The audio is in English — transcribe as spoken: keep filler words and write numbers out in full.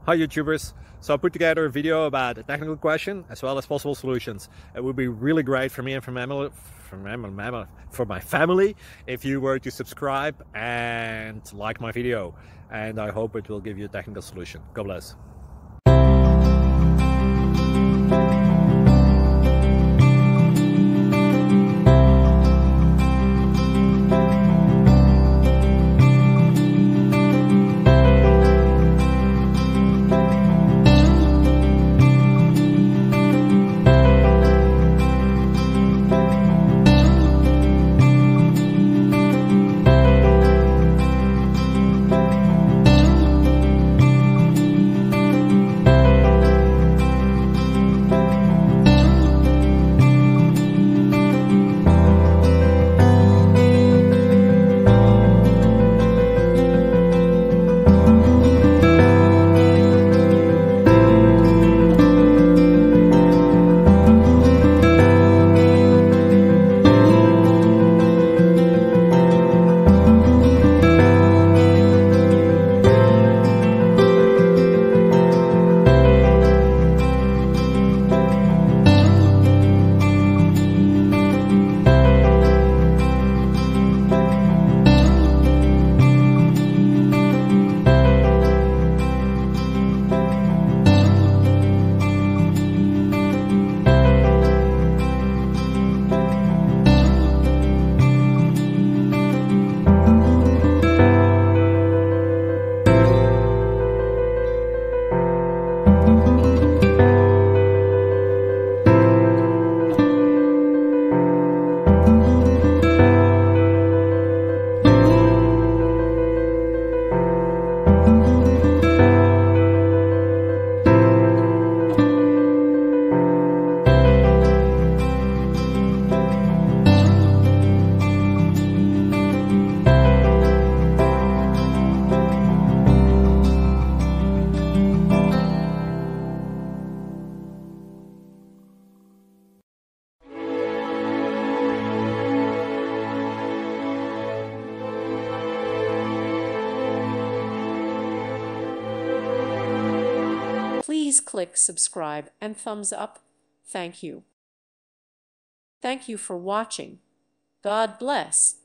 Hi YouTubers! So I put together a video about a technical question as well as possible solutions. It would be really great for me and for my family, for my, for my family if you were to subscribe and like my video. And I hope it will give you a technical solution. God bless. Please click subscribe and thumbs up. Thank you. Thank you for watching. God bless.